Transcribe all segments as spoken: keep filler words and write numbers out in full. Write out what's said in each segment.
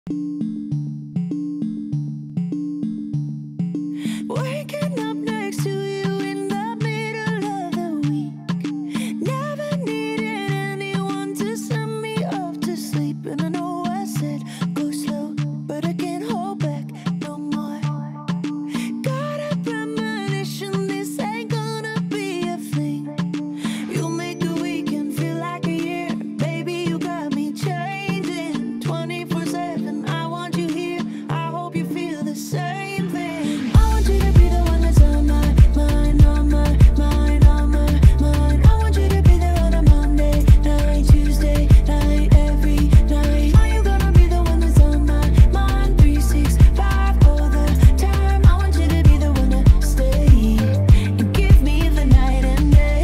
Waking up next to you in the middle of the week. Never needed anyone to send me off to sleep. And I know I said go slow, but I can't hold back no more. Got a premonition this ain't gonna be a thing. You'll make a weekend feel like a year. Baby, you got me changing twenty-four seven. I want you here. I hope you feel the same thing. I want you to be the one that's on my mind, on my mind, on my mind. I want you to be there on a Monday night, Tuesday night, every night. Are you gonna be the one that's on my mind, three sixty-five all the time? I want you to be the one to stay and give me the night and day.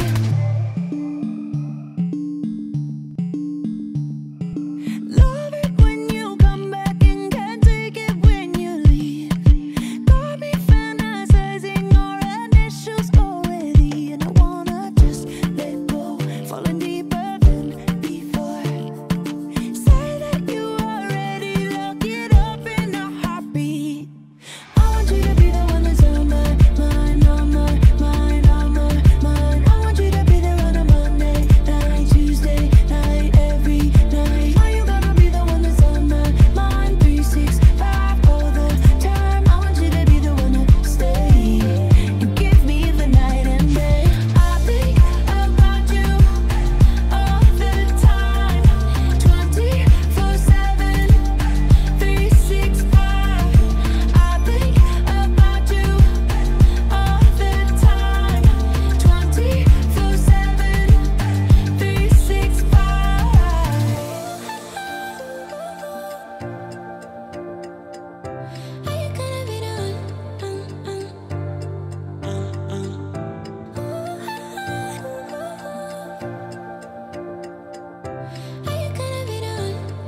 Love it when you come back and can't take it when you leave. Got me fantasizing our initials already, and I wanna just let go, falling deeper than before. Say that you are ready, lock it up in a heartbeat. I want you to be the one that's on my mind, on my mind, on my mind. I want you to be there on a Monday night, Tuesday night, every night. Are you gonna be the one that's on my mind, three sixty-five all the time? I want you to be the one to stay and give me the night and day. I think about you all the time, twenty-four seven, three sixty-five. I think about you all the time, twenty-four seven, three sixty-five. Are you gonna be the one? Are you gonna be the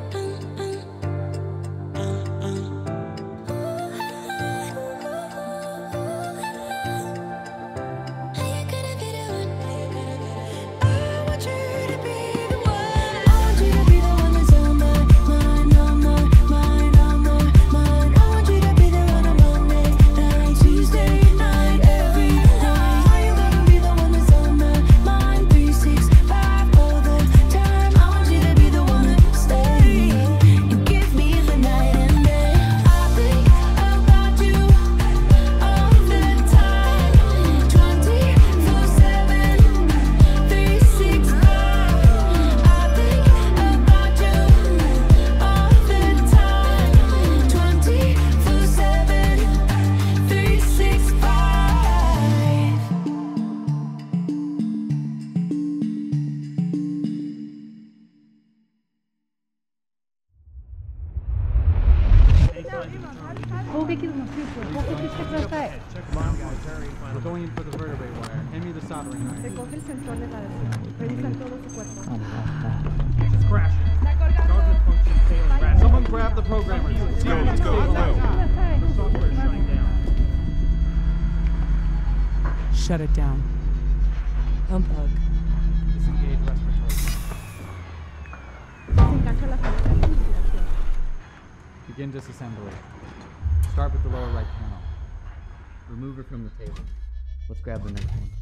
I want you to be the one. I want you to be the one that's on my mind, on my mind, on my mind. I want you to be there on a Monday night, Tuesday night, every night. Are you gonna be the one that's on my mind, three sixty-five all the time? I want you to be the one to stay and give me the night and day. I think about you all the time, twenty-four seven, three sixty-five. I think about you all the time, twenty-four seven, three sixty-five. We're going in for the vertebrae wire. Hand me the soldering iron. Recoge el sensor de la adhesión. Revisan todo su cuerpo. It's crashing. Guard function failing. Someone grab the programmers. Let's go, let's go, let's go. The software is shutting down. Shut it down. Unplug. Disengage respiratory. Desencaja la salida de respiración. Begin disassembly. Start with the lower right panel. Remove it from the table. Let's grab the next one.